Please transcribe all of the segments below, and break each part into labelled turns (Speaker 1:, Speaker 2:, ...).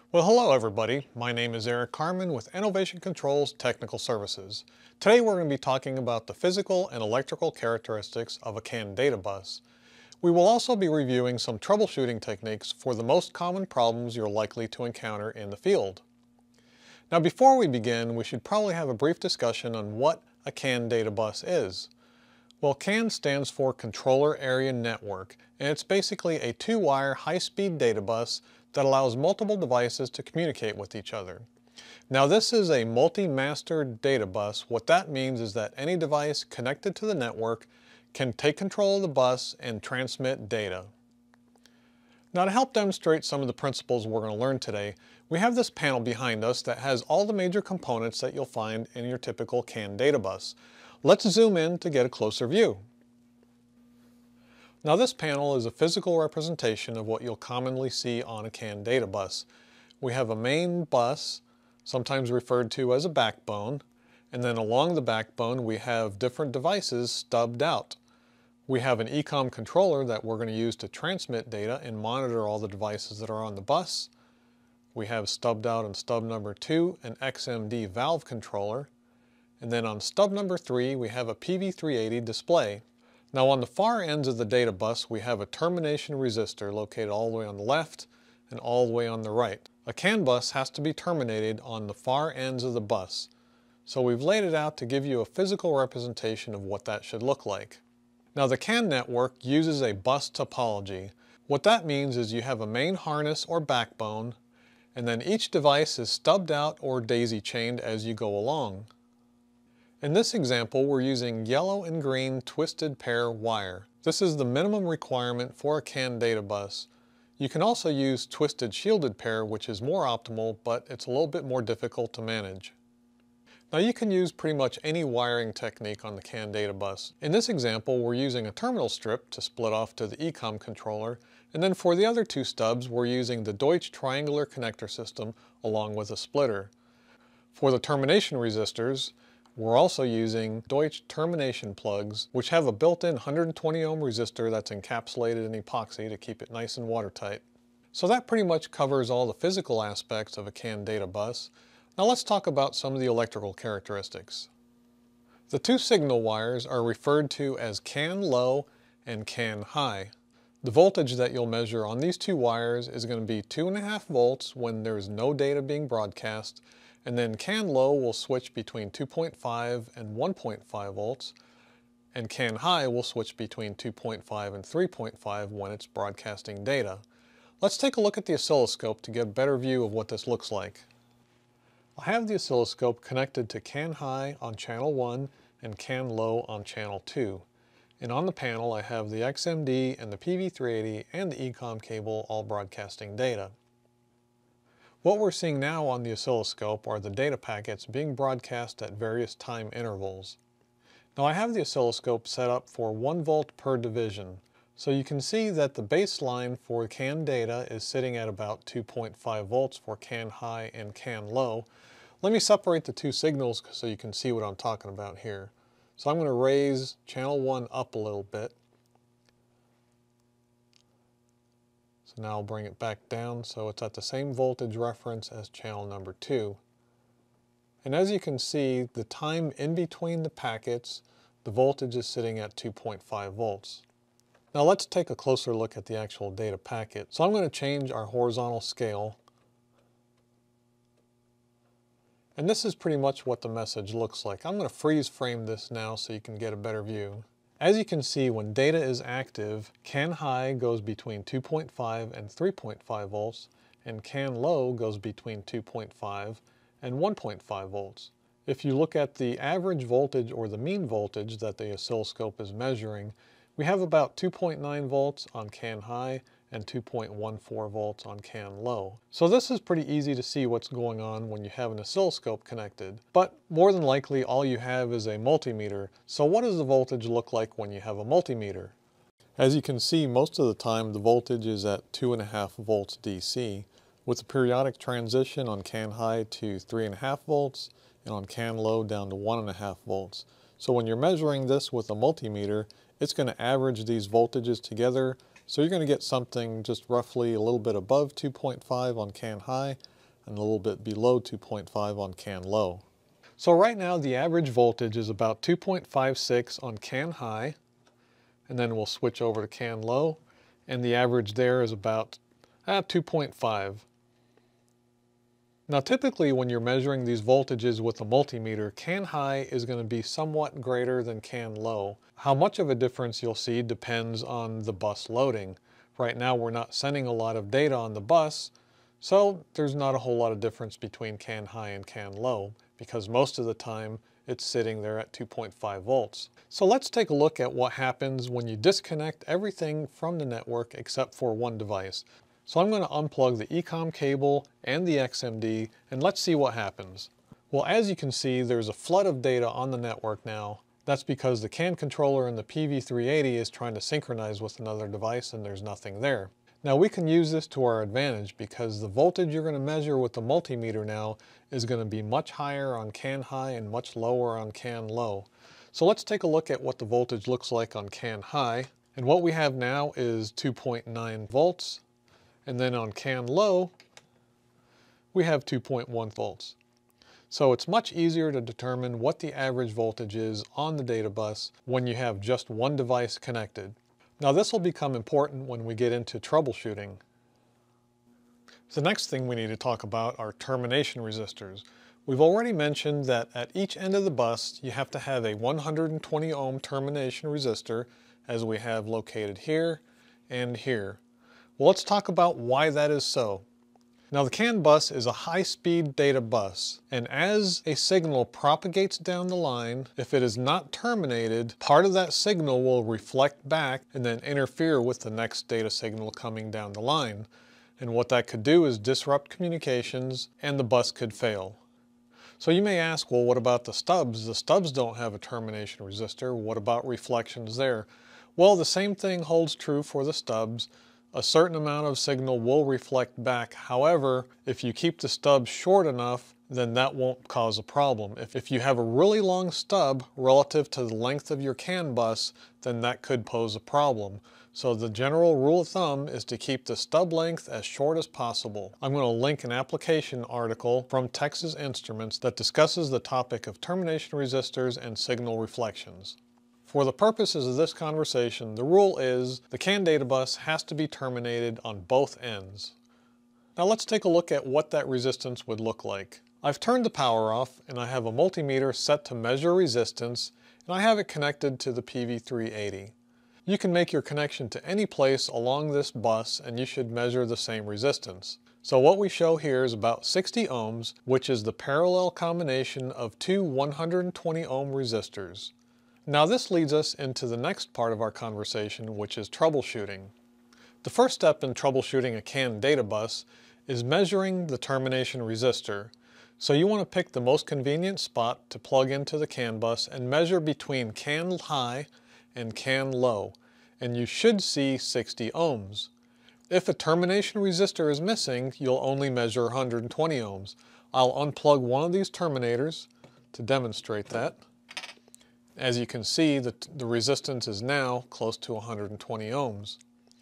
Speaker 1: Well, hello everybody. My name is Eric Carmen with Innovation Controls Technical Services. Today we're going to be talking about the physical and electrical characteristics of a CAN data bus. We will also be reviewing some troubleshooting techniques for the most common problems you're likely to encounter in the field. Now before we begin, we should probably have a brief discussion on what a CAN data bus is. Well, CAN stands for Controller Area Network, and it's basically a two-wire high-speed data bus that allows multiple devices to communicate with each other. Now this is a multi-master data bus. What that means is that any device connected to the network can take control of the bus and transmit data. Now to help demonstrate some of the principles we're going to learn today, we have this panel behind us that has all the major components that you'll find in your typical CAN data bus. Let's zoom in to get a closer view. Now this panel is a physical representation of what you'll commonly see on a CAN data bus. We have a main bus, sometimes referred to as a backbone, and then along the backbone we have different devices stubbed out. We have an ECOM controller that we're going to use to transmit data and monitor all the devices that are on the bus. We have stubbed out on stub number 2 an XMD valve controller. And then on stub number 3 we have a PV380 display. Now on the far ends of the data bus we have a termination resistor located all the way on the left and all the way on the right. A CAN bus has to be terminated on the far ends of the bus. So we've laid it out to give you a physical representation of what that should look like. Now the CAN network uses a bus topology. What that means is you have a main harness or backbone, and then each device is stubbed out or daisy chained as you go along. In this example, we're using yellow and green twisted pair wire. This is the minimum requirement for a CAN data bus. You can also use twisted shielded pair, which is more optimal, but it's a little bit more difficult to manage. Now you can use pretty much any wiring technique on the CAN data bus. In this example, we're using a terminal strip to split off to the ECOM controller, and then for the other two stubs, we're using the Deutsch triangular connector system along with a splitter. For the termination resistors, we're also using Deutsch termination plugs, which have a built-in 120 ohm resistor that's encapsulated in epoxy to keep it nice and watertight. So that pretty much covers all the physical aspects of a CAN data bus. Now let's talk about some of the electrical characteristics. The two signal wires are referred to as CAN low and CAN high. The voltage that you'll measure on these two wires is going to be 2.5 volts when there's no data being broadcast, and then CAN low will switch between 2.5 and 1.5 volts, and CAN high will switch between 2.5 and 3.5 when it's broadcasting data. Let's take a look at the oscilloscope to get a better view of what this looks like. I have the oscilloscope connected to CAN high on channel 1 and CAN low on channel 2. And on the panel I have the XMD and the PV380 and the ECOM cable all broadcasting data. What we're seeing now on the oscilloscope are the data packets being broadcast at various time intervals. Now I have the oscilloscope set up for 1 volt per division. So you can see that the baseline for CAN data is sitting at about 2.5 volts for CAN high and CAN low. Let me separate the two signals so you can see what I'm talking about here. So I'm going to raise channel 1 up a little bit. So now I'll bring it back down so it's at the same voltage reference as channel number 2. And as you can see, the time in between the packets, the voltage is sitting at 2.5 volts. Now let's take a closer look at the actual data packet. So I'm going to change our horizontal scale. And this is pretty much what the message looks like. I'm going to freeze frame this now so you can get a better view. As you can see, when data is active, CAN high goes between 2.5 and 3.5 volts, and CAN low goes between 2.5 and 1.5 volts. If you look at the average voltage or the mean voltage that the oscilloscope is measuring, we have about 2.9 volts on CAN high and 2.14 volts on CAN low. So this is pretty easy to see what's going on when you have an oscilloscope connected. But more than likely all you have is a multimeter. So what does the voltage look like when you have a multimeter? As you can see, most of the time the voltage is at 2.5 volts DC, with a periodic transition on CAN high to 3.5 volts and on CAN low down to 1.5 volts. So when you're measuring this with a multimeter, it's going to average these voltages together. So you're going to get something just roughly a little bit above 2.5 on CAN high and a little bit below 2.5 on CAN low. So right now the average voltage is about 2.56 on CAN high, and then we'll switch over to CAN low, and the average there is about 2.5. Now typically when you're measuring these voltages with a multimeter, CAN high is going to be somewhat greater than CAN low. How much of a difference you'll see depends on the bus loading. Right now we're not sending a lot of data on the bus, so there's not a whole lot of difference between CAN high and CAN low, because most of the time it's sitting there at 2.5 volts. So let's take a look at what happens when you disconnect everything from the network except for one device. So I'm going to unplug the ECOM cable and the XMD, and let's see what happens. Well, as you can see, there's a flood of data on the network now. That's because the CAN controller in the PV380 is trying to synchronize with another device and there's nothing there. Now we can use this to our advantage because the voltage you're going to measure with the multimeter now is going to be much higher on CAN high and much lower on CAN low. So let's take a look at what the voltage looks like on CAN high. And what we have now is 2.9 volts. And then on CAN low, we have 2.1 volts. So it's much easier to determine what the average voltage is on the data bus when you have just one device connected. Now this will become important when we get into troubleshooting. The next thing we need to talk about are termination resistors. We've already mentioned that at each end of the bus you have to have a 120 ohm termination resistor, as we have located here and here. Well, let's talk about why that is so. Now the CAN bus is a high-speed data bus, and as a signal propagates down the line, if it is not terminated, part of that signal will reflect back and then interfere with the next data signal coming down the line. And what that could do is disrupt communications and the bus could fail. So you may ask, well, what about the stubs? The stubs don't have a termination resistor. What about reflections there? Well, the same thing holds true for the stubs. A certain amount of signal will reflect back. However, if you keep the stub short enough, then that won't cause a problem. If you have a really long stub relative to the length of your CAN bus, then that could pose a problem. So the general rule of thumb is to keep the stub length as short as possible. I'm going to link an application article from Texas Instruments that discusses the topic of termination resistors and signal reflections. For the purposes of this conversation, the rule is the CAN data bus has to be terminated on both ends. Now let's take a look at what that resistance would look like. I've turned the power off and I have a multimeter set to measure resistance, and I have it connected to the PV380. You can make your connection to any place along this bus and you should measure the same resistance. So what we show here is about 60 ohms, which is the parallel combination of two 120 ohm resistors. Now this leads us into the next part of our conversation, which is troubleshooting. The first step in troubleshooting a CAN data bus is measuring the termination resistor. So you want to pick the most convenient spot to plug into the CAN bus and measure between CAN high and CAN low, and you should see 60 ohms. If a termination resistor is missing, you'll only measure 120 ohms. I'll unplug one of these terminators to demonstrate that. As you can see, the resistance is now close to 120 ohms.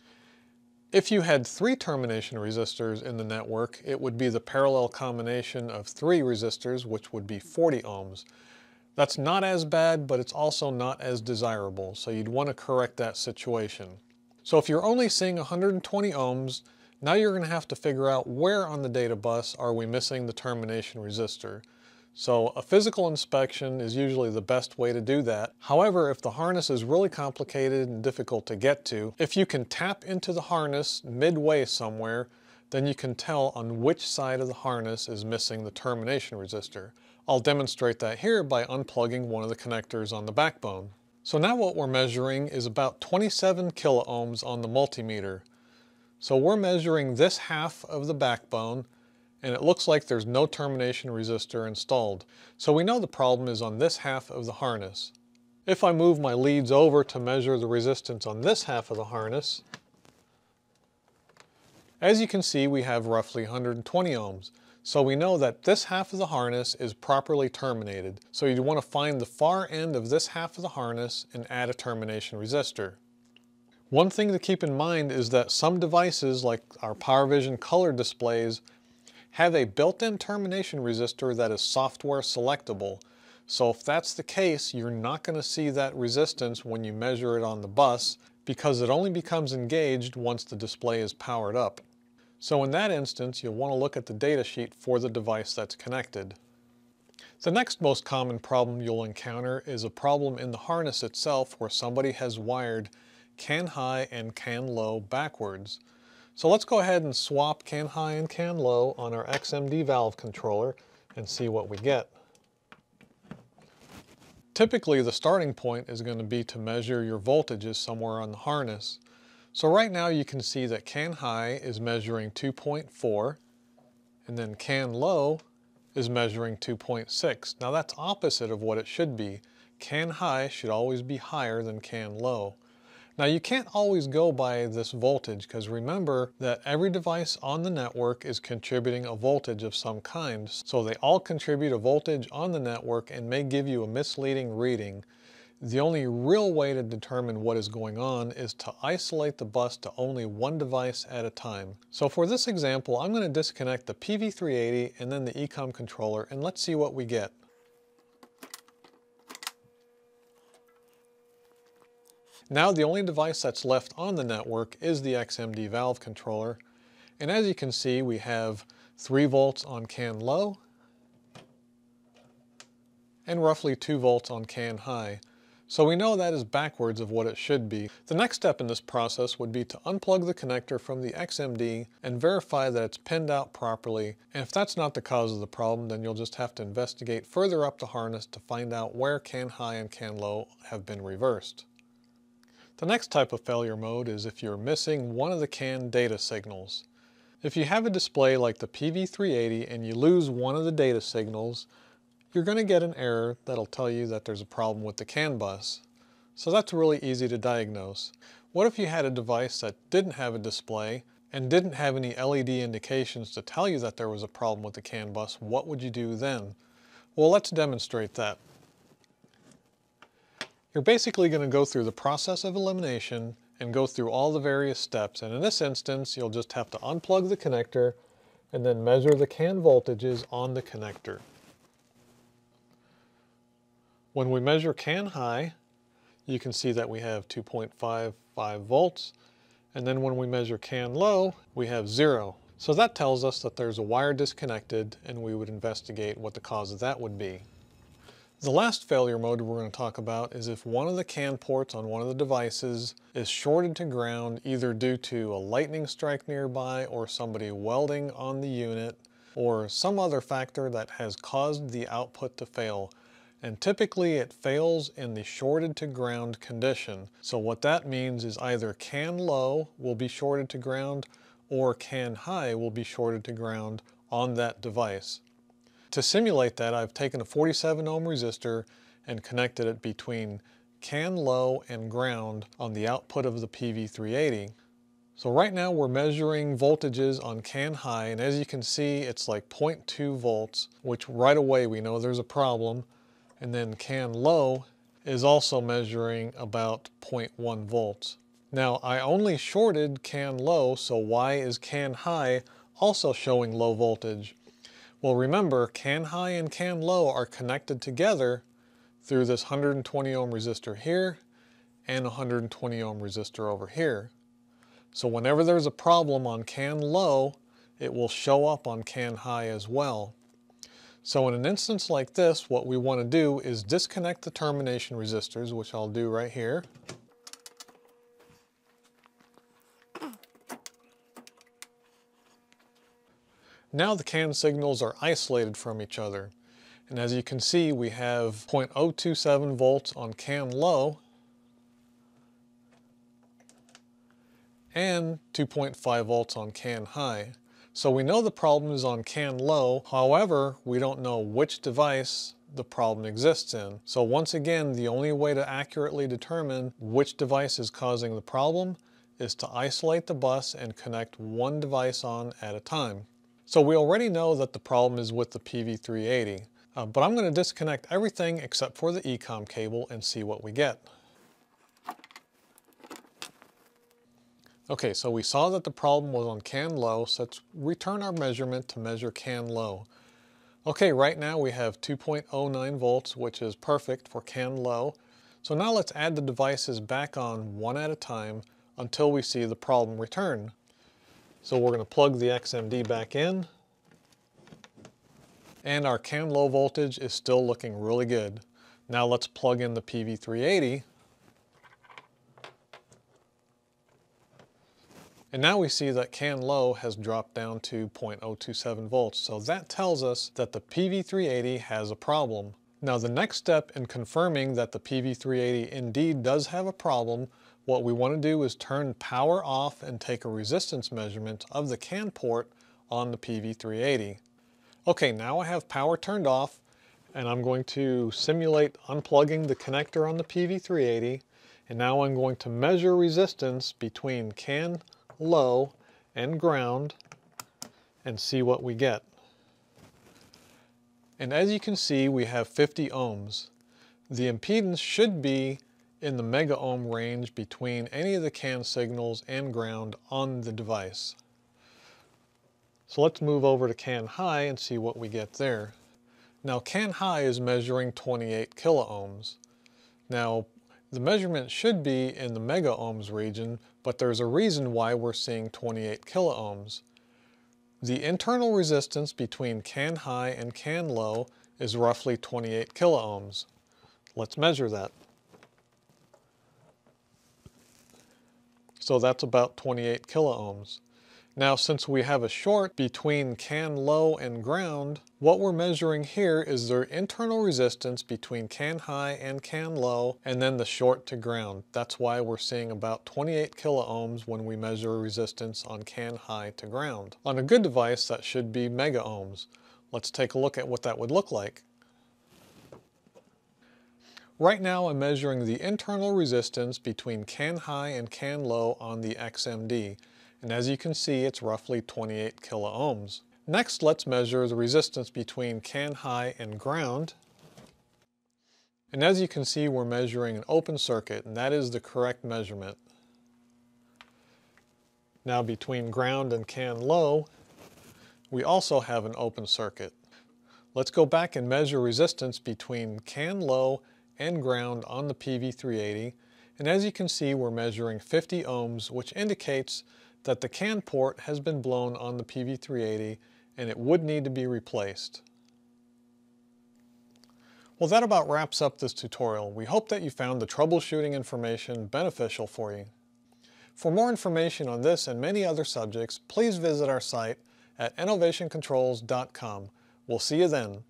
Speaker 1: If you had 3 termination resistors in the network, it would be the parallel combination of 3 resistors, which would be 40 ohms. That's not as bad, but it's also not as desirable, so you'd want to correct that situation. So if you're only seeing 120 ohms, now you're going to have to figure out where on the data bus are we missing the termination resistor. So a physical inspection is usually the best way to do that. However, if the harness is really complicated and difficult to get to, if you can tap into the harness midway somewhere, then you can tell on which side of the harness is missing the termination resistor. I'll demonstrate that here by unplugging one of the connectors on the backbone. So now what we're measuring is about 27 kiloohms on the multimeter. So we're measuring this half of the backbone, and it looks like there's no termination resistor installed. So we know the problem is on this half of the harness. If I move my leads over to measure the resistance on this half of the harness, as you can see, we have roughly 120 ohms. So we know that this half of the harness is properly terminated. So you'd want to find the far end of this half of the harness and add a termination resistor. One thing to keep in mind is that some devices, like our PowerVision color displays, have a built-in termination resistor that is software selectable. So if that's the case, you're not going to see that resistance when you measure it on the bus because it only becomes engaged once the display is powered up. So in that instance, you'll want to look at the data sheet for the device that's connected. The next most common problem you'll encounter is a problem in the harness itself where somebody has wired CAN high and CAN low backwards. So let's go ahead and swap CAN high and CAN low on our XMD valve controller and see what we get. Typically the starting point is going to be to measure your voltages somewhere on the harness. So right now you can see that CAN high is measuring 2.4 and then CAN low is measuring 2.6. Now that's opposite of what it should be. CAN high should always be higher than CAN low. Now you can't always go by this voltage because remember that every device on the network is contributing a voltage of some kind. So they all contribute a voltage on the network and may give you a misleading reading. The only real way to determine what is going on is to isolate the bus to only one device at a time. So for this example, I'm going to disconnect the PV380 and then the ECOM controller and let's see what we get. Now the only device that's left on the network is the XMD valve controller. And as you can see, we have 3 volts on CAN low and roughly 2 volts on CAN high. So we know that is backwards of what it should be. The next step in this process would be to unplug the connector from the XMD and verify that it's pinned out properly. And if that's not the cause of the problem, then you'll just have to investigate further up the harness to find out where CAN high and CAN low have been reversed. The next type of failure mode is if you're missing one of the CAN data signals. If you have a display like the PV380 and you lose one of the data signals, you're going to get an error that'll tell you that there's a problem with the CAN bus. So that's really easy to diagnose. What if you had a device that didn't have a display and didn't have any LED indications to tell you that there was a problem with the CAN bus? What would you do then? Well, let's demonstrate that. You're basically going to go through the process of elimination and go through all the various steps. And in this instance, you'll just have to unplug the connector and then measure the CAN voltages on the connector. When we measure CAN high, you can see that we have 2.55 volts. And then when we measure CAN low, we have 0. So that tells us that there's a wire disconnected and we would investigate what the cause of that would be. The last failure mode we're going to talk about is if one of the CAN ports on one of the devices is shorted to ground either due to a lightning strike nearby or somebody welding on the unit or some other factor that has caused the output to fail. And typically it fails in the shorted to ground condition. So what that means is either CAN low will be shorted to ground or CAN high will be shorted to ground on that device. To simulate that, I've taken a 47 ohm resistor and connected it between CAN low and ground on the output of the PV380. So right now we're measuring voltages on CAN high, and as you can see it's like 0.2 volts, which right away we know there's a problem. And then CAN low is also measuring about 0.1 volts. Now I only shorted CAN low, so why is CAN high also showing low voltage? Well, remember, CAN high and CAN low are connected together through this 120 ohm resistor here and a 120 ohm resistor over here. So whenever there's a problem on CAN low, it will show up on CAN high as well. So in an instance like this, what we want to do is disconnect the termination resistors, which I'll do right here. Now the CAN signals are isolated from each other. And as you can see, we have 0.027 volts on CAN low and 2.5 volts on CAN high. So we know the problem is on CAN low, however, we don't know which device the problem exists in. So once again, the only way to accurately determine which device is causing the problem is to isolate the bus and connect one device on at a time. So we already know that the problem is with the PV380, but I'm going to disconnect everything except for the ECOM cable and see what we get. Okay, so we saw that the problem was on CAN low, so let's return our measurement to measure CAN low. Okay, right now we have 2.09 volts, which is perfect for CAN low. So now let's add the devices back on one at a time until we see the problem return. So we're going to plug the XMD back in, and our CAN low voltage is still looking really good. Now let's plug in the PV380. And now we see that CAN low has dropped down to 0.027 volts, so that tells us that the PV380 has a problem. Now the next step in confirming that the PV380 indeed does have a problem, what we want to do is turn power off and take a resistance measurement of the CAN port on the PV380. Okay, now I have power turned off, and I'm going to simulate unplugging the connector on the PV380, and now I'm going to measure resistance between CAN low and ground and see what we get. And as you can see, we have 50 ohms. The impedance should be in the mega ohm range between any of the CAN signals and ground on the device. So let's move over to CAN high and see what we get there. Now CAN high is measuring 28 kiloohms. Now the measurement should be in the mega ohms region, but there's a reason why we're seeing 28 kiloohms. The internal resistance between CAN high and CAN low is roughly 28 kiloohms. Let's measure that. So that's about 28 kiloohms. Now since we have a short between CAN low and ground, what we're measuring here is their internal resistance between CAN high and CAN low, and then the short to ground. That's why we're seeing about 28 kiloohms when we measure resistance on CAN high to ground. On a good device, that should be mega ohms. Let's take a look at what that would look like. Right now I'm measuring the internal resistance between CAN high and CAN low on the XMD. And as you can see, it's roughly 28 kiloohms. Next, let's measure the resistance between CAN high and ground. And as you can see, we're measuring an open circuit, and that is the correct measurement. Now between ground and CAN low, we also have an open circuit. Let's go back and measure resistance between CAN low and ground on the PV380. And as you can see, we're measuring 50 ohms, which indicates that the CAN port has been blown on the PV380 and it would need to be replaced. Well, that about wraps up this tutorial. We hope that you found the troubleshooting information beneficial for you. For more information on this and many other subjects, please visit our site at innovationcontrols.com. We'll see you then.